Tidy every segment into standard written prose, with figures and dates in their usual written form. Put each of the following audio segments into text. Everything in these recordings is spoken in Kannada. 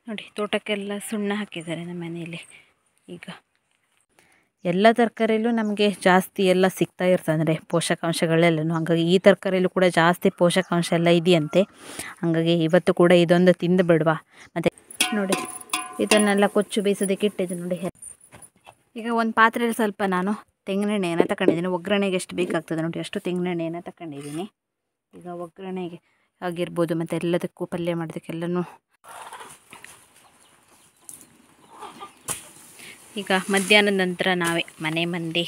ನೋಡಿ ತೋಟಕ್ಕೆಲ್ಲ ಸುಣ್ಣ ಹಾಕಿದ್ದಾರೆ ನಮ್ಮ ಮನೆಯಲ್ಲಿ. ಈಗ ಎಲ್ಲ ತರಕಾರಿಯಲ್ಲೂ ನಮಗೆ ಜಾಸ್ತಿ ಎಲ್ಲ ಸಿಗ್ತಾ ಇರ್ತದೆ, ಅಂದರೆ ಪೋಷಕಾಂಶಗಳೆಲ್ಲನೂ. ಹಾಗಾಗಿ ಈ ತರಕಾರಿಯಲ್ಲೂ ಕೂಡ ಜಾಸ್ತಿ ಪೋಷಕಾಂಶ ಎಲ್ಲ ಇದೆಯಂತೆ. ಹಾಗಾಗಿ ಇವತ್ತು ಕೂಡ ಇದೊಂದು ತಿಂದು ಬಿಡುವ. ಮತ್ತು ನೋಡಿ ಇದನ್ನೆಲ್ಲ ಕೊಚ್ಚು ಬೇಯಿಸೋದಕ್ಕೆ ಇಟ್ಟಿದ್ದು ನೋಡಿ. ಈಗ ಒಂದು ಪಾತ್ರೆಯಲ್ಲಿ ಸ್ವಲ್ಪ ನಾನು ತೆಂಗಿನೆಣ್ಣೆಯನ್ನು ತಗೊಂಡಿದ್ದೀನಿ. ಒಗ್ಗರಣೆಗೆ ಎಷ್ಟು ಬೇಕಾಗ್ತದೆ ನೋಡಿ ಅಷ್ಟು ತೆಂಗಿನೆಣ್ಣೆಯನ್ನು ತಗೊಂಡಿದ್ದೀನಿ. ಈಗ ಒಗ್ಗರಣೆಗೆ ಆಗಿರ್ಬೋದು ಮತ್ತು ಎಲ್ಲದಕ್ಕೂ ಪಲ್ಯ ಮಾಡೋದಕ್ಕೆಲ್ಲನೂ. ಈಗ ಮಧ್ಯಾಹ್ನದ ನಂತರ ನಾವೇ ಮನೆ ಮಂದಿ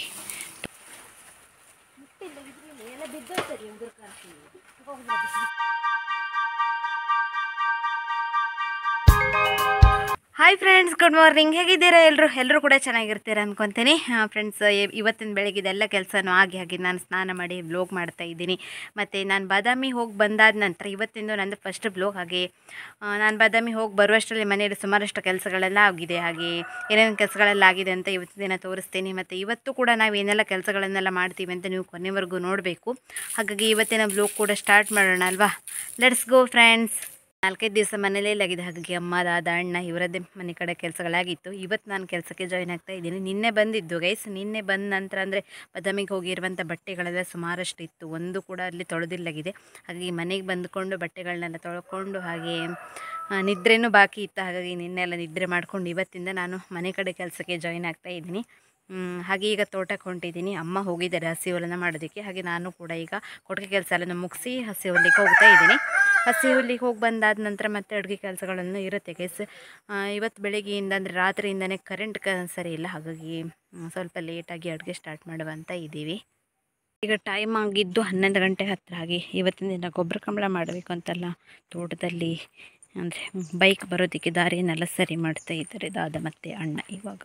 ಹಾಯ್ ಫ್ರೆಂಡ್ಸ್, ಗುಡ್ ಮಾರ್ನಿಂಗ್. ಹೇಗಿದ್ದೀರಾ ಎಲ್ಲರೂ ಕೂಡ ಚೆನ್ನಾಗಿರ್ತೀರ ಅಂದ್ಕೊತೀನಿ. ಫ್ರೆಂಡ್ಸ್, ಇವತ್ತಿನ ಬೆಳಗ್ಗೆ ಇದೆಲ್ಲ ಕೆಲಸನೂ ಆಗಿ ನಾನು ಸ್ನಾನ ಮಾಡಿ ಬ್ಲಾಗ್ ಮಾಡ್ತಾ ಇದ್ದೀನಿ. ಮತ್ತು ನಾನು ಬಾದಾಮಿ ಹೋಗಿ ಬಂದಾದ ನಂತರ ಇವತ್ತಿಂದು ನಂದು ಫಸ್ಟ್ ಬ್ಲಾಗ್. ಹಾಗೆ ನಾನು ಬಾದಾಮಿ ಹೋಗಿ ಬರುವಷ್ಟರಲ್ಲಿ ಮನೆಯಲ್ಲಿ ಸುಮಾರಷ್ಟು ಕೆಲಸಗಳೆಲ್ಲ ಆಗಿದೆ. ಹಾಗೆ ಏನೇನು ಕೆಲಸಗಳೆಲ್ಲ ಆಗಿದೆ ಅಂತ ಇವತ್ತಿನ ದಿನ ತೋರಿಸ್ತೀನಿ. ಮತ್ತು ಇವತ್ತು ಕೂಡ ನಾವು ಏನೆಲ್ಲ ಕೆಲಸಗಳನ್ನೆಲ್ಲ ಮಾಡ್ತೀವಿ ಅಂತ ನೀವು ಕೊನೆವರೆಗೂ ನೋಡಬೇಕು. ಹಾಗಾಗಿ ಇವತ್ತಿನ ಬ್ಲಾಗ್ ಕೂಡ ಸ್ಟಾರ್ಟ್ ಮಾಡೋಣ ಅಲ್ವಾ. Let's go friends. 4-5 ದಿವಸ ಮನೇಲೇ ಆಗಿದೆ. ಹಾಗಾಗಿ ಅಮ್ಮ, ದಾದ, ಅಣ್ಣ ಇವರದ್ದೇ ಮನೆ ಕಡೆ ಕೆಲಸಗಳಾಗಿತ್ತು. ಇವತ್ತು ನಾನು ಕೆಲಸಕ್ಕೆ ಜಾಯ್ನ್ ಆಗ್ತಾ ಇದ್ದೀನಿ. ನಿನ್ನೆ ಬಂದಿದ್ದು ಗೈಸ್. ನಿನ್ನೆ ಬಂದ ನಂತರ ಅಂದರೆ ಬಾದಾಮಿಗೆ ಹೋಗಿರುವಂಥ ಬಟ್ಟೆಗಳೆಲ್ಲ ಸುಮಾರಷ್ಟು ಇತ್ತು, ಒಂದು ಕೂಡ ಅಲ್ಲಿ ತೊಳೆದಿಲ್ಲಾಗಿದೆ. ಹಾಗಾಗಿ ಮನೆಗೆ ಬಂದುಕೊಂಡು ಬಟ್ಟೆಗಳನ್ನೆಲ್ಲ ತೊಳ್ಕೊಂಡು ಹಾಗೆ ನಿದ್ರೆನೂ ಬಾಕಿ ಇತ್ತು. ಹಾಗಾಗಿ ನಿನ್ನೆಲ್ಲ ನಿದ್ರೆ ಮಾಡ್ಕೊಂಡು ಇವತ್ತಿಂದ ನಾನು ಮನೆ ಕಡೆ ಕೆಲಸಕ್ಕೆ ಜಾಯ್ನ್ ಆಗ್ತಾ ಇದ್ದೀನಿ. ಹಾಗೆ ಈಗ ತೋಟಕ್ಕೆ ಹೊಂಟಿದ್ದೀನಿ. ಅಮ್ಮ ಹೋಗಿದ್ದಾರೆ ಹಸಿ ಹುಲ್ಲನ್ನು ಮಾಡೋದಕ್ಕೆ. ಹಾಗೆ ನಾನು ಕೂಡ ಈಗ ಕೊಟ್ಟಿಗೆ ಕೆಲಸ ಎಲ್ಲ ಮುಗಿಸಿ ಹಸಿ ಹುಲ್ಲಿಗೆ ಹೋಗ್ತಾ ಇದ್ದೀನಿ. ಹಸಿ ಹುಲ್ಲಿಗೆ ಹೋಗಿ ಬಂದಾದ ನಂತರ ಮತ್ತೆ ಅಡುಗೆ ಕೆಲಸಗಳನ್ನು ಇರುತ್ತೆ ಗೈಸ್. ಇವತ್ತು ಬೆಳಗ್ಗೆಯಿಂದ ಅಂದರೆ ರಾತ್ರಿಯಿಂದನೇ ಕರೆಂಟ್ ಸರಿ ಇಲ್ಲ. ಹಾಗಾಗಿ ಸ್ವಲ್ಪ ಲೇಟಾಗಿ ಅಡುಗೆ ಸ್ಟಾರ್ಟ್ ಮಾಡುವಂತ ಇದ್ದೀವಿ. ಈಗ ಟೈಮ್ ಆಗಿದ್ದು 11 ಗಂಟೆ ಹತ್ತಿರ. ಹಾಗೆ ಇವತ್ತಿನ ದಿನ ಗೊಬ್ಬರ ಕಂಬಳ ಮಾಡಬೇಕು ಅಂತೆಲ್ಲ ತೋಟದಲ್ಲಿ ಅಂದರೆ ಬೈಕ್ ಬರೋದಕ್ಕೆ ದಾರಿಯನ್ನೆಲ್ಲ ಸರಿ ಮಾಡ್ತಾ ಇದ್ದಾರೆ ದಾದ ಮತ್ತು ಅಣ್ಣ. ಇವಾಗ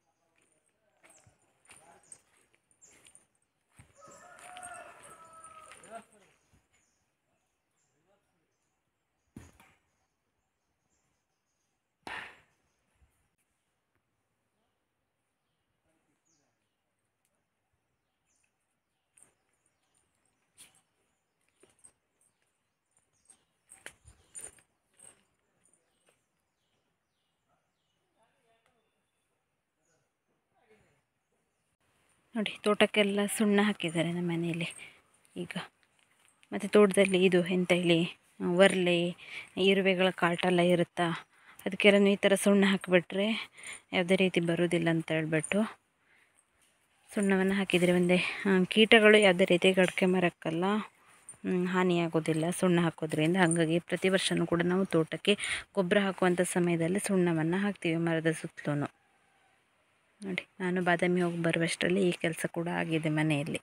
ನೋಡಿ ತೋಟಕ್ಕೆಲ್ಲ ಸುಣ್ಣ ಹಾಕಿದ್ದಾರೆ ನಮ್ಮ ಮನೆಯಲ್ಲಿ. ಈಗ ಮತ್ತು ತೋಟದಲ್ಲಿ ಇದು ಎಂತ ಹೇಳಿ ಒರ್ಲೆ ಇರುವೆಗಳ ಕಾಟೆಲ್ಲ ಇರುತ್ತಾ, ಅದಕ್ಕೆಲ್ಲ ಈ ಥರ ಸುಣ್ಣ ಹಾಕಿಬಿಟ್ರೆ ಯಾವುದೇ ರೀತಿ ಬರೋದಿಲ್ಲ ಅಂತ ಹೇಳ್ಬಿಟ್ಟು ಸುಣ್ಣವನ್ನು ಹಾಕಿದರೆ ಒಂದೇ ಕೀಟಗಳು ಯಾವುದೇ ರೀತಿ ಅಡಿಕೆ ಮರಕ್ಕೆಲ್ಲ ಹಾನಿಯಾಗೋದಿಲ್ಲ ಸುಣ್ಣ ಹಾಕೋದ್ರಿಂದ. ಹಾಗಾಗಿ ಪ್ರತಿ ವರ್ಷವೂ ಕೂಡ ನಾವು ತೋಟಕ್ಕೆ ಗೊಬ್ಬರ ಹಾಕುವಂಥ ಸಮಯದಲ್ಲಿ ಸುಣ್ಣವನ್ನು ಹಾಕ್ತೀವಿ ಮರದ ಸುತ್ತಲೂ. ನೋಡಿ ನಾನು ಬಾದಾಮಿ ಹೋಗಿ ಬರುವಷ್ಟರಲ್ಲಿ ಈ ಕೆಲಸ ಕೂಡ ಆಗಿದೆ ಮನೆಯಲ್ಲಿ.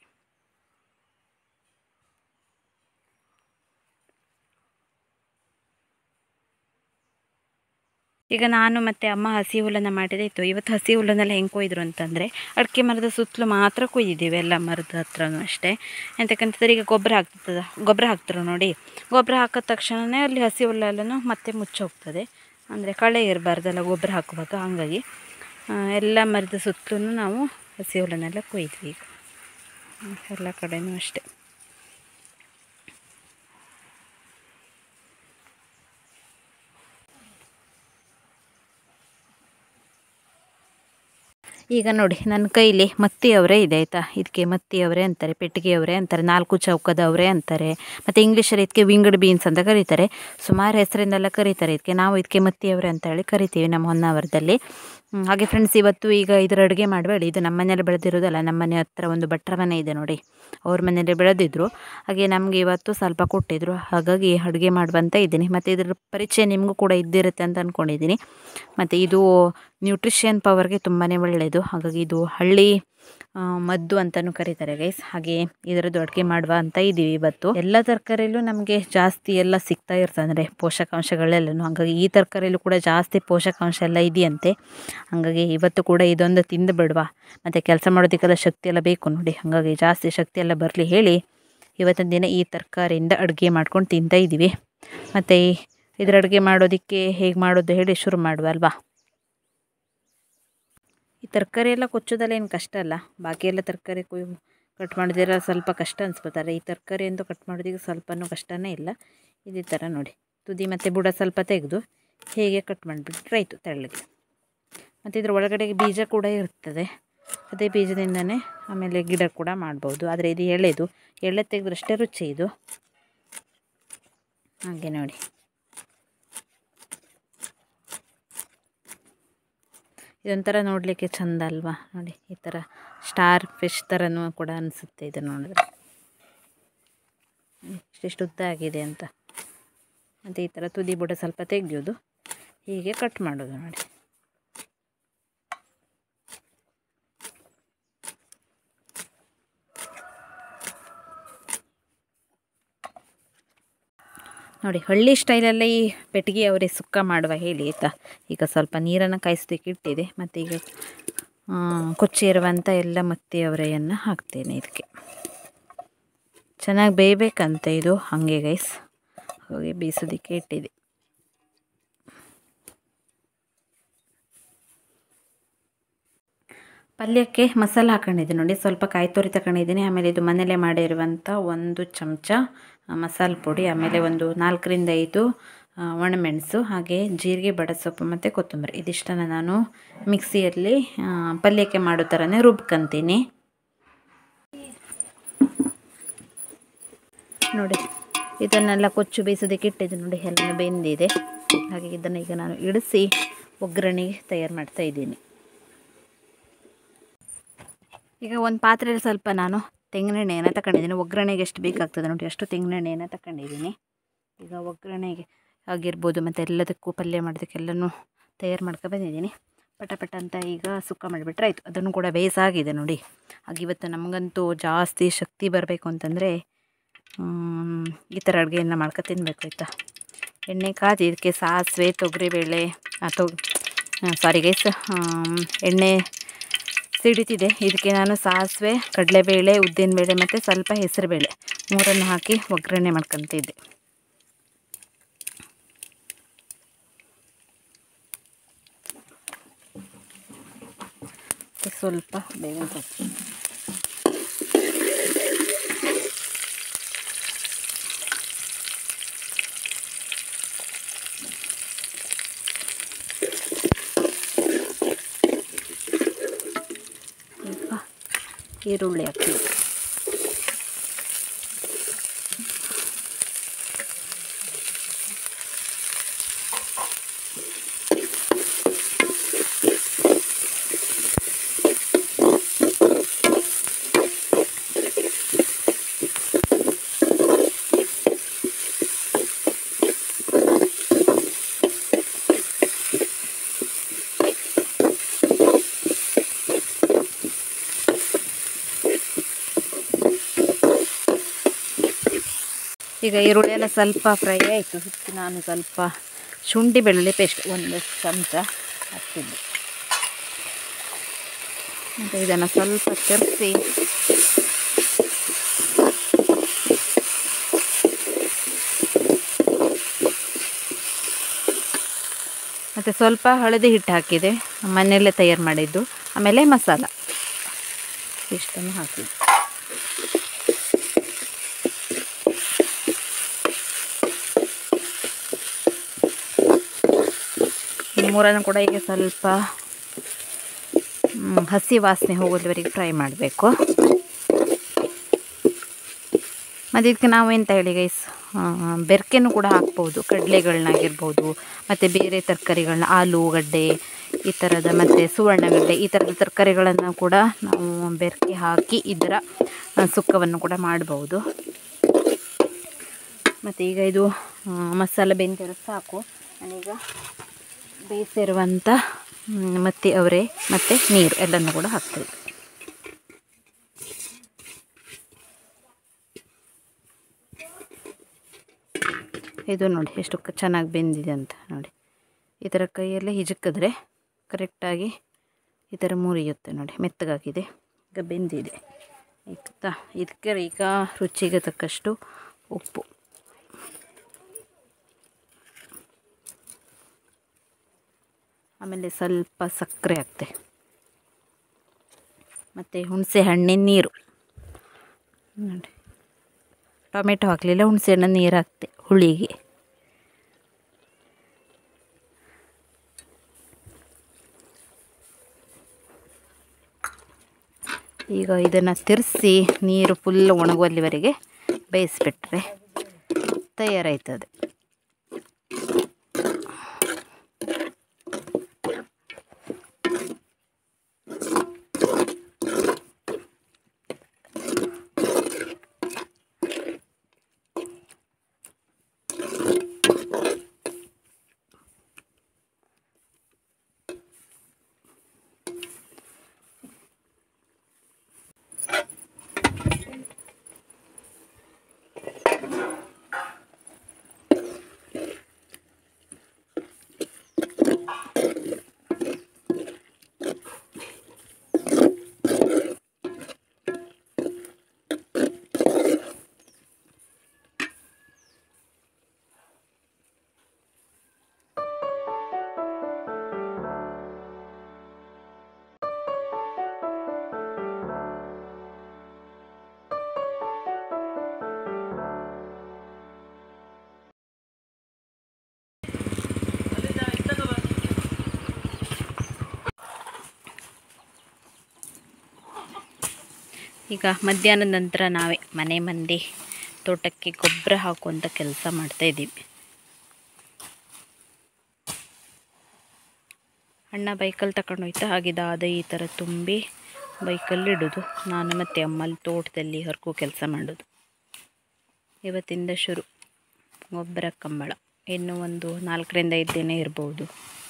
ಈಗ ನಾನು ಮತ್ತು ಅಮ್ಮ ಹಸಿ ಹುಲ್ಲನ್ನು ಮಾಡಿದೆ ಇತ್ತು. ಇವತ್ತು ಹಸಿ ಹುಲ್ಲನ್ನೆಲ್ಲ ಹೆಂಗೆ ಕೊಯ್ದರು ಅಂತಂದರೆ ಅಡಿಕೆ ಮರದ ಸುತ್ತಲೂ ಮಾತ್ರ ಕೊಯ್ದಿದ್ದೀವಿ, ಎಲ್ಲ ಮರದ ಹತ್ರನೂ ಅಷ್ಟೇ. ಎಂತಕ್ಕಂತಂದರೆ ಈಗ ಗೊಬ್ಬರ ಹಾಕ್ತಾರೆ ನೋಡಿ. ಗೊಬ್ಬರ ಹಾಕಿದ ತಕ್ಷಣವೇ ಅಲ್ಲಿ ಹಸಿ ಹುಲ್ಲೆಲ್ಲನೂ ಮತ್ತೆ ಮುಚ್ಚೋಗ್ತದೆ, ಅಂದರೆ ಕಳೆ ಇರಬಾರ್ದಲ್ಲ ಗೊಬ್ಬರ ಹಾಕುವಾಗ. ಹಾಗಾಗಿ ಎಲ್ಲ ಮರದ ಸುತ್ತಲೂ ನಾವು ಹಸಿ ಹುಲ್ಲನ್ನೆಲ್ಲ ಕೊಯ್ದ್ವಿ. ಈಗ ಎಲ್ಲ ಕಡೆಯೂ ಅಷ್ಟೇ. ಈಗ ನೋಡಿ ನನ್ನ ಕೈಲಿ ಮತ್ತಿಯವರೇ ಇದೆ ಆಯಿತಾ. ಇದಕ್ಕೆ ಮತ್ತಿಯವರೇ ಅಂತಾರೆ, ಪೆಟ್ಟಿಗೆಯವರೇ ಅಂತಾರೆ, 4 ಚೌಕದವರೇ ಅಂತಾರೆ. ಮತ್ತು ಇಂಗ್ಲೀಷಲ್ಲಿ ಇದಕ್ಕೆ ವಿಂಗಡ್ ಬೀನ್ಸ್ ಅಂತ ಕರೀತಾರೆ. ಸುಮಾರು ಹೆಸರಿಂದೆಲ್ಲ ಕರೀತಾರೆ ಇದಕ್ಕೆ. ನಾವು ಇದಕ್ಕೆ ಮತ್ತಿಯವರೇ ಅಂತ ಹೇಳಿ ಕರಿತೀವಿ ನಮ್ಮ ಹೊನ್ನಾವರದಲ್ಲಿ. ಹಾಗೆ ಫ್ರೆಂಡ್ಸ್, ಇವತ್ತು ಈಗ ಇದರ ಅಡುಗೆ ಮಾಡಬೇಡಿ. ಇದು ನಮ್ಮ ಮನೇಲಿ ಬೆಳೆದಿರೋದಲ್ಲ, ನಮ್ಮ ಮನೆ ಹತ್ರ ಒಂದು ಭಟ್ರ ಮನೆ ಇದೆ ನೋಡಿ, ಅವ್ರ ಮನೇಲಿ ಬೆಳೆದಿದ್ರು. ಹಾಗೆ ನಮಗೆ ಇವತ್ತು ಸ್ವಲ್ಪ ಕೊಟ್ಟಿದ್ರು, ಹಾಗಾಗಿ ಅಡುಗೆ ಮಾಡುವಂತ ಇದ್ದೀನಿ. ಮತ್ತು ಇದರ ಪರಿಚಯ ನಿಮಗೂ ಕೂಡ ಇದ್ದಿರುತ್ತೆ ಅಂತ ಅಂದ್ಕೊಂಡಿದ್ದೀನಿ. ಮತ್ತು ಇದು ನ್ಯೂಟ್ರಿಷನ್ ಪವರ್ಗೆ ತುಂಬಾ ಒಳ್ಳೆಯದು. ಹಾಗಾಗಿ ಇದು ಹಳ್ಳಿ ಮದ್ದು ಅಂತಲೂ ಕರೀತಾರೆ ಗೈಸ್. ಹಾಗೆ ಇದರದ್ದು ಅಡುಗೆ ಮಾಡುವ ಅಂತ ಇದ್ದೀವಿ ಇವತ್ತು. ಎಲ್ಲ ತರಕಾರಿಯಲ್ಲೂ ನಮಗೆ ಜಾಸ್ತಿ ಎಲ್ಲ ಸಿಗ್ತಾ ಇರ್ತದೆ, ಅಂದರೆ ಪೋಷಕಾಂಶಗಳೆಲ್ಲನೂ. ಹಾಗಾಗಿ ಈ ತರಕಾರಿಯಲ್ಲೂ ಕೂಡ ಜಾಸ್ತಿ ಪೋಷಕಾಂಶ ಎಲ್ಲ ಇದೆಯಂತೆ. ಹಾಗಾಗಿ ಇವತ್ತು ಕೂಡ ಇದೊಂದು ತಿಂದು ಬಿಡುವ. ಮತ್ತು ಕೆಲಸ ಮಾಡೋದಕ್ಕೆಲ್ಲ ಶಕ್ತಿ ಎಲ್ಲ ಬೇಕು ನೋಡಿ. ಹಾಗಾಗಿ ಜಾಸ್ತಿ ಶಕ್ತಿ ಎಲ್ಲ ಬರಲಿ ಹೇಳಿ ಇವತ್ತಿನ ದಿನ ಈ ತರಕಾರಿಯಿಂದ ಅಡುಗೆ ಮಾಡ್ಕೊಂಡು ತಿಂತಾ ಇದ್ದೀವಿ. ಮತ್ತು ಇದರ ಅಡುಗೆ ಮಾಡೋದಕ್ಕೆ ಹೇಗೆ ಮಾಡೋದು ಹೇಳಿ ಶುರು ಮಾಡುವ ಅಲ್ವಾ. ಈ ತರಕಾರಿ ಎಲ್ಲ ಕೊಚ್ಚೋದಲ್ಲ ಏನು ಕಷ್ಟ ಅಲ್ಲ. ಬಾಕಿ ಎಲ್ಲ ತರಕಾರಿ ಕಟ್ ಮಾಡಿದ್ರೆ ಸ್ವಲ್ಪ ಕಷ್ಟ ಅನಿಸ್ಬೋತಾರೆ. ಈ ತರಕಾರಿ ಅಂತೂ ಕಟ್ ಮಾಡೋದಕ್ಕೆ ಸ್ವಲ್ಪನೂ ಕಷ್ಟನೇ ಇಲ್ಲ. ಇದೇ ಥರ ನೋಡಿ ತುದಿ ಮತ್ತು ಬುಡ ಸ್ವಲ್ಪ ತೆಗೆದು ಹೇಗೆ ಕಟ್ ಮಾಡಿಬಿಟ್ರೆ ಆಯಿತು ತೆಳ್ಳಗೆ. ಮತ್ತು ಇದರ ಒಳಗಡೆ ಬೀಜ ಕೂಡ ಇರ್ತದೆ, ಅದೇ ಬೀಜದಿಂದನೇ ಆಮೇಲೆ ಗಿಡ ಕೂಡ ಮಾಡ್ಬೋದು. ಆದರೆ ಇದು ಎಳೆ ತೆಗೆದ್ರಷ್ಟೇ ರುಚಿ ಇದು. ಹಾಗೆ ನೋಡಿ, ಇದೊಂಥರ ನೋಡಲಿಕ್ಕೆ ಚೆಂದ ಅಲ್ವಾ? ನೋಡಿ, ಈ ಥರ ಸ್ಟಾರ್ ಫಿಶ್ ಥರನೂ ಕೂಡ ಅನಿಸುತ್ತೆ ಇದು ನೋಡಿದ್ರೆ. ಇಷ್ಟಿಷ್ಟು ಉದ್ದ ಆಗಿದೆ ಅಂತ. ಮತ್ತು ಈ ಥರ ತುದಿ ಬುಡ ಸ್ವಲ್ಪ ತೆಗೆಯೋದು, ಹೀಗೆ ಕಟ್ ಮಾಡೋದು ನೋಡಿ. ನೋಡಿ, ಹಳ್ಳಿ ಸ್ಟೈಲಲ್ಲೇ ಈ ಪೆಟ್ಟಿಗೆ ಅವರೇ ಸುಕ್ಕ ಮಾಡುವ ಹೇಳಿ ಆಯಿತಾ. ಈಗ ಸ್ವಲ್ಪ ನೀರನ್ನು ಕಾಯಿಸೋದಕ್ಕೆ ಇಟ್ಟಿದೆ, ಮತ್ತು ಈಗ ಕೊಚ್ಚಿ ಇರುವಂಥ ಎಲ್ಲ ಮತ್ತಿ ಅವರೆಯನ್ನು ಹಾಕ್ತೇನೆ ಇದಕ್ಕೆ. ಚೆನ್ನಾಗಿ ಬೇಯಬೇಕಂತೆ ಇದು, ಹಾಗೆ ಗೈಸ್ ಹೋಗಿ ಬೇಯಿಸೋದಕ್ಕೆ ಇಟ್ಟಿದೆ. ಪಲ್ಯಕ್ಕೆ ಮಸಾಲೆ ಹಾಕೊಂಡಿದ್ದೆ ನೋಡಿ, ಸ್ವಲ್ಪ ಕಾಯಿ ತುರಿ ತಗೊಂಡಿದ್ದೀನಿ. ಆಮೇಲೆ ಇದು ಮನೇಲೆ ಮಾಡಿರುವಂಥ 1 ಚಮಚ ಮಸಾಲೆ ಪುಡಿ, ಆಮೇಲೆ ಒಂದು 4 ರಿಂದ 5 ಒಣಮೆಣಸು, ಹಾಗೆ ಜೀರಿಗೆ, ಬಡಸೊಪ್ಪು ಮತ್ತು ಕೊತ್ತಂಬರಿ. ಇದಿಷ್ಟನ್ನು ನಾನು ಮಿಕ್ಸಿಯಲ್ಲಿ ಪಲ್ಯಕ್ಕೆ ಮಾಡೋ ಥರನೇ ರುಬ್ಕೊಂತೀನಿ ನೋಡಿ. ಇದನ್ನೆಲ್ಲ ಕೊಚ್ಚು ಬೇಯಿಸೋದಕ್ಕೆ ಇಟ್ಟಿದ್ದು ನೋಡಿ, ಎಲ್ಲ ಬೆಂದಿದೆ. ಹಾಗೆ ಇದನ್ನು ಈಗ ನಾನು ಇಳಿಸಿ ಒಗ್ಗರಣೆಗೆ ತಯಾರು ಮಾಡ್ತಾ ಇದ್ದೀನಿ. ಈಗ ಒಂದು ಪಾತ್ರೆಯಲ್ಲಿ ಸ್ವಲ್ಪ ನಾನು ತೆಂಗಿನೆಣ್ಣೆಯನ್ನು ತಗೊಂಡಿದ್ದೀನಿ. ಒಗ್ಗರಣೆಗೆ ಎಷ್ಟು ಬೇಕಾಗ್ತದೆ ನೋಡಿ ಅಷ್ಟು ತೆಂಗಿನೆಣ್ಣೆಯನ್ನು ತಗೊಂಡಿದ್ದೀನಿ. ಈಗ ಒಗ್ಗರಣೆಗೆ ಆಗಿರ್ಬೋದು ಮತ್ತು ಎಲ್ಲದಕ್ಕೂ ಪಲ್ಯ ಮಾಡೋದಕ್ಕೆಲ್ಲನೂ ತಯಾರು ಮಾಡ್ಕೊ ಬಂದಿದ್ದೀನಿ. ಪಟ ಅಂತ ಈಗ ಸುಕ್ಕ ಮಾಡಿಬಿಟ್ರೆ ಆಯಿತು. ಅದನ್ನು ಕೂಡ ಬೇಯಿಸಾಗಿದೆ ನೋಡಿ. ಹಾಗೆ ಇವತ್ತು ನಮಗಂತೂ ಜಾಸ್ತಿ ಶಕ್ತಿ ಬರಬೇಕು ಅಂತಂದರೆ ಈ ಥರ ಅಡುಗೆಯನ್ನು ಮಾಡ್ಕೊ ತಿನ್ನಬೇಕು ಆಯಿತಾ. ಎಣ್ಣೆ ಕಾದಿ ಇದಕ್ಕೆ ಸಾಸಿವೆ, ತೊಗರಿಬೇಳೆ ಸಾರಿ ಗೈಸ್, ಎಣ್ಣೆ ಸಿಡಿತಿದೆ. ಇದಕ್ಕೆ ನಾನು ಸಾಸಿವೆ, ಕಡಲೆಬೇಳೆ, ಉದ್ದಿನಬೇಳೆ ಮತ್ತು ಸ್ವಲ್ಪ ಹೆಸರುಬೇಳೆ 3 ಹಾಕಿ ಒಗ್ಗರಣೆ ಮಾಡ್ಕೊತಿದ್ದೆ. ಸ್ವಲ್ಪ ಬೇವಿನ ಸೊಪ್ಪು, ಈರುಳ್ಳಿ ಹಾಕ್ತೀವಿ. ಈಗ ಈರುಳ್ಳಿ ಎಲ್ಲ ಸ್ವಲ್ಪ ಫ್ರೈ ಆಯಿತು. ನಾನು ಸ್ವಲ್ಪ ಶುಂಠಿ ಬೆಳ್ಳುಳ್ಳಿ ಪೇಸ್ಟ್ 1 ಚಮಚ ಹಾಕ್ತಿದ್ದೆ. ಮತ್ತು ಇದನ್ನು ಸ್ವಲ್ಪ ತಿರುಗಿಸಿ ಮತ್ತು ಸ್ವಲ್ಪ ಹಳದಿ ಹಿಟ್ಟು ಹಾಕಿದೆ, ಮನೆಯಲ್ಲೇ ತಯಾರು ಮಾಡಿದ್ದು. ಆಮೇಲೆ ಮಸಾಲ ಇಷ್ಟನ್ನು ಹಾಕಿದ್ದು. ಮೂರನ್ನು ಕೂಡ ಈಗ ಸ್ವಲ್ಪ ಹಸಿ ವಾಸನೆ ಹೋಗೋದ್ವರೆಗೆ ಫ್ರೈ ಮಾಡಬೇಕು. ಮತ್ತು ಇದಕ್ಕೆ ನಾವು ಎಂತ ಹೇಳಿ ಗೈಸ್, ಬೆರ್ಕೆನೂ ಕೂಡ ಹಾಕ್ಬೋದು, ಕಡಲೆಗಳನ್ನಾಗಿರ್ಬೋದು ಮತ್ತು ಬೇರೆ ತರಕಾರಿಗಳನ್ನ, ಆಲೂಗಡ್ಡೆ ಈ ಥರದ ಮತ್ತು ಸುವರ್ಣಗಡ್ಡೆ ಈ ಥರದ ತರಕಾರಿಗಳನ್ನು ಕೂಡ ನಾವು ಬೆರ್ಕೆ ಹಾಕಿ ಇದರ ಸುಕ್ಕವನ್ನು ಕೂಡ ಮಾಡ್ಬೋದು. ಮತ್ತು ಈಗ ಇದು ಮಸಾಲೆ ಬೆಂದಿರೋ ಸಾಕು. ನಾನೀಗ ಬೇಯಿಸಿರುವಂಥ ಮತ್ತು ಅವರೆ ಮತ್ತು ನೀರು ಎಲ್ಲನೂ ಕೂಡ ಹಾಕ್ತೀವಿ. ಇದು ನೋಡಿ ಎಷ್ಟು ಚೆನ್ನಾಗಿ ಬೆಂದಿದೆ ಅಂತ ನೋಡಿ. ಈ ಥರ ಕೈಯಲ್ಲೇ ಹಿಜಕಿದ್ರೆ ಕರೆಕ್ಟಾಗಿ ಈ ಥರ ಮುರಿಯುತ್ತೆ ನೋಡಿ, ಮೆತ್ತಗಾಗಿದೆ. ಈಗ ಬೆಂದಿದೆ ಆಯಿತಾ. ಇದಕ್ಕೆ ಈಗ ರುಚಿಗೆ ತಕ್ಕಷ್ಟು ಉಪ್ಪು, ಆಮೇಲೆ ಸ್ವಲ್ಪ ಸಕ್ಕರೆ ಹಾಕ್ತೆ, ಮತ್ತು ಹುಣಸೆ ಹಣ್ಣಿನ ನೀರು ನೋಡಿ. ಟೊಮೆಟೊ ಹಾಕಲಿಲ್ಲ, ಹುಣಸೆ ಹಣ್ಣಿನ ನೀರು ಹಾಕ್ತೆ ಹುಳಿಗೆ. ಈಗ ಇದನ್ನು ತಿರ್ಸಿ ನೀರು ಫುಲ್ ಒಣಗುವಲ್ಲಿವರೆಗೆ ಬೇಯಿಸ್ಬಿಟ್ರೆ ತಯಾರಾಯ್ತದೆ. ಈಗ ಮಧ್ಯಾಹ್ನದ ನಂತರ ನಾವೇ ಮನೆ ಮಂದಿ ತೋಟಕ್ಕೆ ಗೊಬ್ಬರ ಹಾಕುವಂಥ ಕೆಲಸ ಮಾಡ್ತಾಯಿದ್ದೀವಿ. ಅಣ್ಣ ಬೈಕಲ್ಲಿ ತಗೊಂಡೋಯ್ತಾ ಆಗಿದಾದ ಈ ಥರ ತುಂಬಿ ಬೈಕಲ್ಲಿ ಇಡೋದು, ನಾನು ಮತ್ತು ಅಮ್ಮಲ್ಲಿ ತೋಟದಲ್ಲಿ ಹರ್ಕೋ ಕೆಲಸ ಮಾಡೋದು. ಇವತ್ತಿಂದ ಶುರು ಗೊಬ್ಬರ ಕಂಬಳ. ಇನ್ನೂ ಒಂದು 4ರಿಂದ 5 ದಿನ ಇರ್ಬೋದು.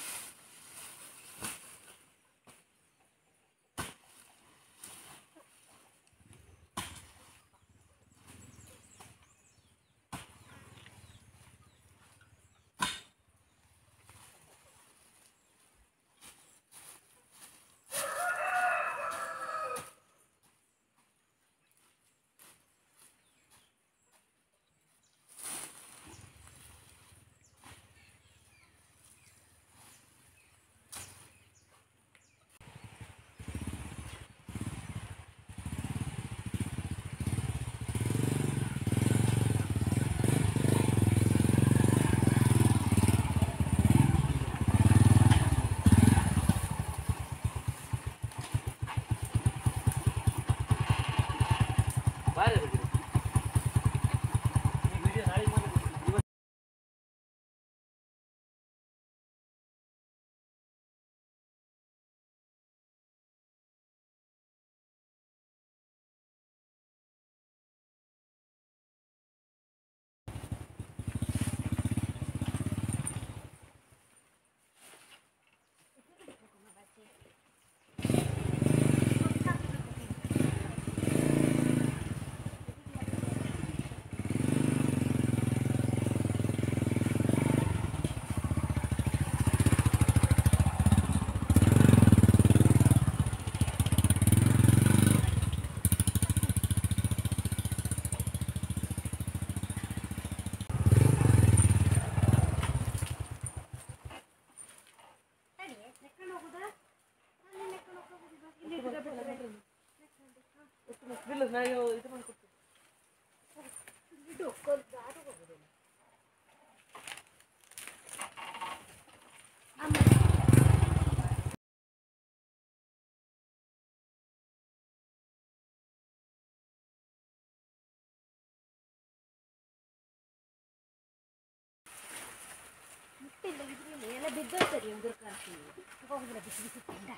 ಎಲ್ಲ ಬಿದ್ದೋಗ್ತದೆ ಒಂದು ಹೋಗಿಲ್ಲ ಬಿಸಿ ಬಿಸಿ ತಿಂಡ.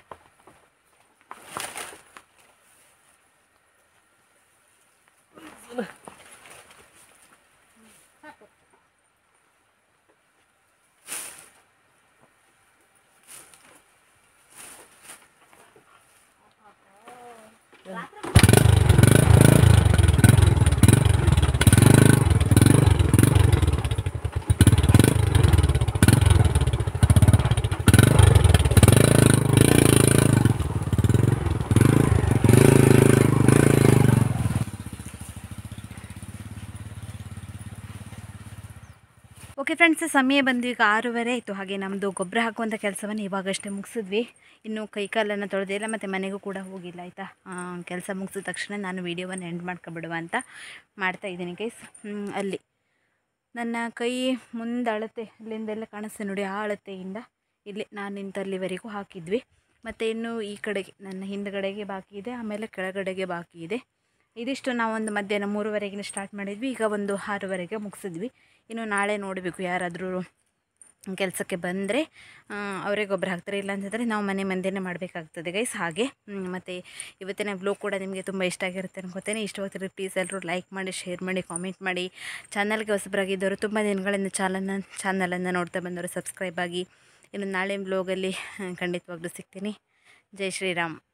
ಓಕೆ ಫ್ರೆಂಡ್ಸ್, ಸಮಯ ಬಂದು ಈಗ 6:30 ಆಯಿತು. ಹಾಗೆ ನಮ್ಮದು ಗೊಬ್ಬರ ಹಾಕುವಂಥ ಕೆಲಸವನ್ನು ಇವಾಗಷ್ಟೇ ಮುಗಿಸಿದ್ವಿ. ಇನ್ನು ಕೈಕಾಲನ್ನು ತೊಳೆದಿಲ್ಲ ಮತ್ತು ಮನೆಗೂ ಕೂಡ ಹೋಗಿಲ್ಲ ಆಯಿತಾ. ಕೆಲಸ ಮುಗಿಸಿದ ತಕ್ಷಣ ನಾನು ವೀಡಿಯೋವನ್ನು ಎಂಡ್ ಮಾಡ್ಕೊಬಿಡುವ ಅಂತ ಮಾಡ್ತಾಯಿದ್ದೀನಿ ಗೈಸ್. ಅಲ್ಲಿ ನನ್ನ ಕೈ ಮುಂದೆ ಅಳತೆ ಅಲ್ಲಿಂದೆಲ್ಲ ಕಾಣಿಸ್ತೆ ನೋಡಿ, ಆ ಅಳತೆಯಿಂದ ಇಲ್ಲಿ ನಾನು ನಿಂತಲ್ಲಿವರೆಗೂ ಹಾಕಿದ್ವಿ. ಮತ್ತು ಇನ್ನು ಈ ಕಡೆಗೆ ನನ್ನ ಹಿಂದುಗಡೆಗೆ ಬಾಕಿ ಇದೆ, ಆಮೇಲೆ ಕೆಳಗಡೆಗೆ ಬಾಕಿ ಇದೆ. ಇದಿಷ್ಟು ನಾವೊಂದು ಮಧ್ಯಾಹ್ನ 3:30ಗೆ ಸ್ಟಾರ್ಟ್ ಮಾಡಿದ್ವಿ, ಈಗ ಒಂದು 6:00ವರೆಗೆ ಮುಗಿಸಿದ್ವಿ. ಇನ್ನು ನಾಳೆ ನೋಡಬೇಕು, ಯಾರಾದರೂ ಕೆಲಸಕ್ಕೆ ಬಂದರೆ ಅವರೇ ಗೊಬ್ಬರ ಹಾಕ್ತಾರೆ, ಇಲ್ಲ ಅಂತಂದರೆ ನಾವು ಮನೆ ಮಂದಿನೇ ಮಾಡಬೇಕಾಗ್ತದೆ ಗೈಸ್. ಹಾಗೆ ಮತ್ತು ಇವತ್ತಿನ ವ್ಲಾಗ್ ಕೂಡ ನಿಮಗೆ ತುಂಬ ಇಷ್ಟ ಆಗಿರುತ್ತೆ ಅನ್ಕೋತೇನೆ. ಇಷ್ಟವಾಗ್ತಿದ್ರೆ ಪ್ಲೀಸ್ ಎಲ್ಲರೂ ಲೈಕ್ ಮಾಡಿ, ಶೇರ್ ಮಾಡಿ, ಕಾಮೆಂಟ್ ಮಾಡಿ. ಚಾನಲ್ಗೆ ಹೊಸಬರಾಗಿದ್ದವರು, ತುಂಬ ದಿನಗಳಿಂದ ಚಾನಲನ್ನು ನೋಡ್ತಾ ಬಂದವರು ಸಬ್ಸ್ಕ್ರೈಬ್ ಆಗಿ. ಇನ್ನು ನಾಳೆ ವ್ಲಾಗಲ್ಲಿ ಖಂಡಿತವಾಗ್ಲೂ ಸಿಗ್ತೀನಿ. ಜೈ ಶ್ರೀರಾಮ್.